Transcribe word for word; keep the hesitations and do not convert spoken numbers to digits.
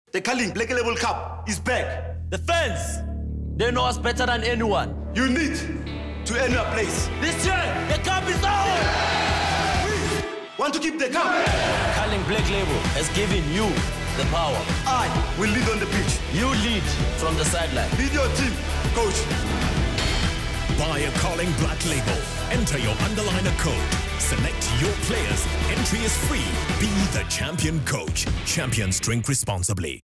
The Carling Black Label Cup is back. The fans, they know us better than anyone. You need to earn your place. This year, the cup is ours! We want to keep the cup. Carling Black Label has given you the power. I will lead on the pitch. You lead from the sideline. Lead your team, coach. Buy a Carling Black Label. Enter your underliner code. Select your players. Entry is free. Be the champion coach. Champions drink responsibly.